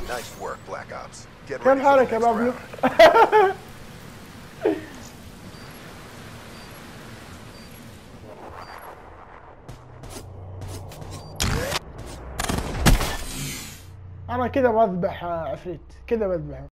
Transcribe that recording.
Nice work, Black Ops. Get ready كم for the حالك يا next بابلو؟ round. انا كذا بذبح عفريت، كذا بذبح.